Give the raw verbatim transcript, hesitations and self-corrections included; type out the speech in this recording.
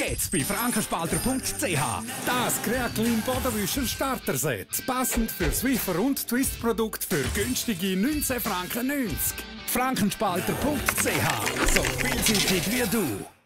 Jetzt bei frankenspalter punkt c h. Das Creaclean Bodenwischer Starter-Set. Passend für Swiffer und Twist-Produkt für günstige neunzehn Franken neunzig. frankenspalter punkt c h. So vielseitig wie du.